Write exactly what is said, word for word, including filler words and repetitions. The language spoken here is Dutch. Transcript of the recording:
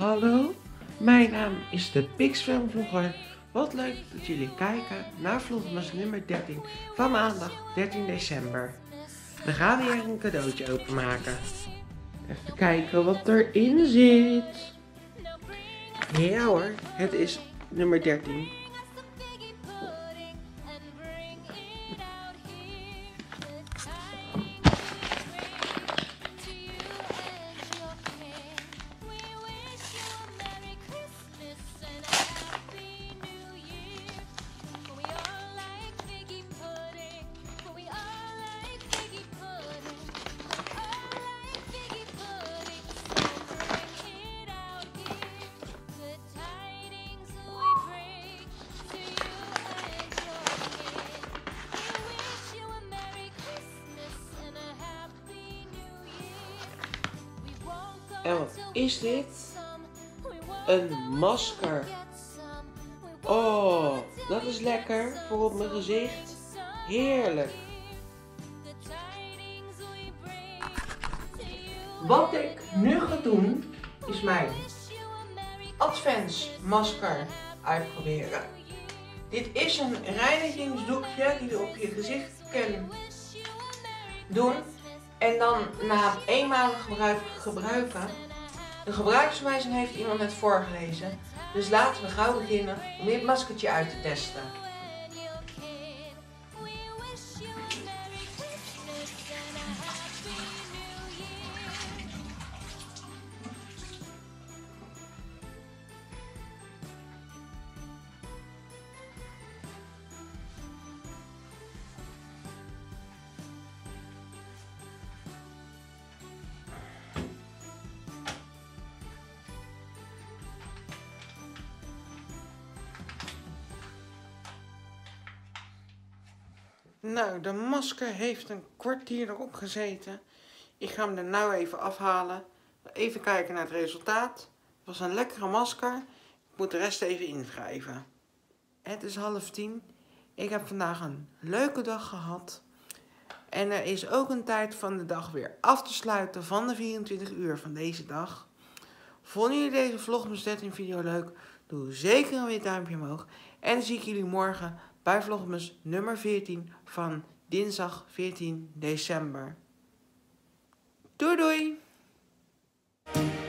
Hallo, mijn naam is de Pixfilmvlogger. Wat leuk dat jullie kijken naar vlogmas nummer dertien van maandag dertien december. We gaan weer een cadeautje openmaken. Even kijken wat erin zit. Ja hoor, het is nummer dertien. En wat is dit? Een masker. Oh, dat is lekker voor op mijn gezicht. Heerlijk. Wat ik nu ga doen, is mijn adventsmasker uitproberen. Dit is een reinigingsdoekje die je op je gezicht kan doen. En dan na het eenmalig gebruik gebruiken. De gebruikswijze heeft iemand net voorgelezen. Dus laten we gauw beginnen om dit maskertje uit te testen. Nou, de masker heeft een kwartier erop gezeten. Ik ga hem er nou even afhalen. Even kijken naar het resultaat. Het was een lekkere masker. Ik moet de rest even invrijven. Het is half tien. Ik heb vandaag een leuke dag gehad. En er is ook een tijd van de dag weer af te sluiten van de vierentwintig uur van deze dag. Vonden jullie deze vlogmas dertien video leuk? Doe zeker een wit duimpje omhoog. En dan zie ik jullie morgen bij vlogmas nummer veertien van dinsdag veertien december. Doei doei!